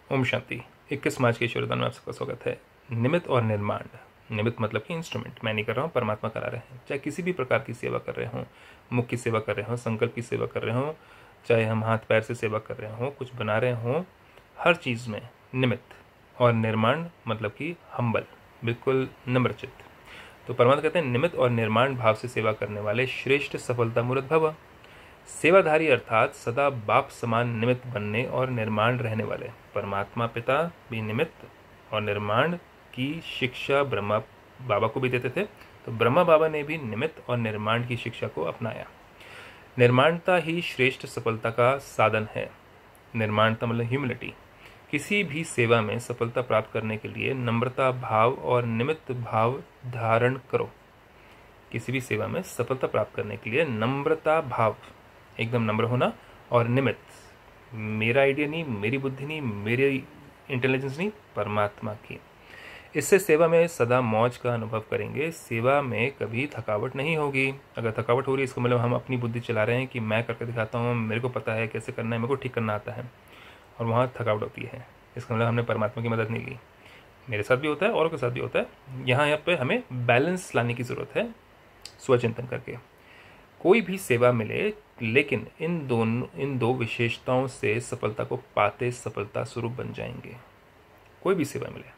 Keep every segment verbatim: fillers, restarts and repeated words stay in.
ओम शांति। इक्कीस मार्च के ईश्वरदान में आप सबका स्वागत है। निमित्त और निर्माण। निमित्त मतलब कि इंस्ट्रूमेंट, मैं नहीं कर रहा हूँ, परमात्मा करा रहे हैं। चाहे किसी भी प्रकार की सेवा कर रहे हों, मुख की सेवा कर रहे हों, संकल्प की सेवा कर रहे हों, चाहे हम हाथ पैर से सेवा कर रहे हों, कुछ बना रहे हों, हर चीज़ में निमित्त। और निर्माण मतलब कि हम्बल, बिल्कुल नम्रचित्त। तो परमात्मा कहते हैं निमित्त और निर्माण भाव से सेवा करने वाले श्रेष्ठ सफलता मूर्त भव। सेवाधारी अर्थात सदा बाप समान निमित्त बनने और निर्माण रहने वाले। परमात्मा पिता भी निमित्त और निर्माण की शिक्षा ब्रह्मा बाबा को भी देते थे, तो ब्रह्मा बाबा ने भी निमित्त और निर्माण की शिक्षा को अपनाया। निर्माणता ही श्रेष्ठ सफलता का साधन है। निर्माणता मतलब ह्यूमिलिटी। किसी भी सेवा में सफलता प्राप्त करने के लिए नम्रता भाव और निमित्त भाव धारण करो। किसी भी सेवा में सफलता प्राप्त करने के लिए नम्रता भाव, एकदम नम्र होना, और निमित्त, मेरा आइडिया नहीं, मेरी बुद्धि नहीं, मेरी इंटेलिजेंस नहीं, परमात्मा की। इससे सेवा में सदा मौज का अनुभव करेंगे। सेवा में कभी थकावट नहीं होगी। अगर थकावट हो रही है इसको मतलब हम अपनी बुद्धि चला रहे हैं कि मैं करके दिखाता हूँ, मेरे को पता है कैसे करना है, मेरे को ठीक करना आता है, और वहाँ थकावट होती है, इसका मतलब हमने परमात्मा की मदद नहीं ली। मेरे साथ भी होता है, औरों के साथ भी होता है। यहाँ यहाँ पे हमें बैलेंस लाने की ज़रूरत है, स्वचिंतन करके। कोई भी सेवा मिले, लेकिन इन दोनों इन दो विशेषताओं से सफलता को पाते सफलता स्वरूप बन जाएंगे। कोई भी सेवा मिले,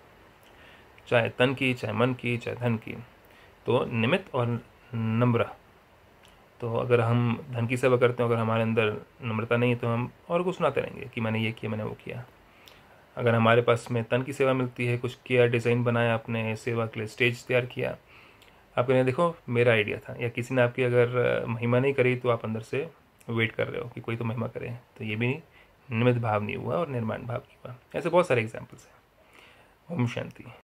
चाहे तन की, चाहे मन की, चाहे धन की, तो निमित्त और नम्र। तो अगर हम धन की सेवा करते हैं, अगर हमारे अंदर नम्रता नहीं है तो हम और कुछ सुनाते रहेंगे कि मैंने ये किया, मैंने वो किया। अगर हमारे पास में तन की सेवा मिलती है, कुछ किया, डिज़ाइन बनाया, अपने सेवा के लिए स्टेज तैयार किया, आप कहने देखो मेरा आइडिया था, या किसी ने आपकी अगर महिमा नहीं करी तो आप अंदर से वेट कर रहे हो कि कोई तो महिमा करे, तो ये भी निमित्त भाव नहीं हुआ और निर्माण भाव नहीं हुआ। ऐसे बहुत सारे एग्जाम्पल्स हैं। ओम शांति।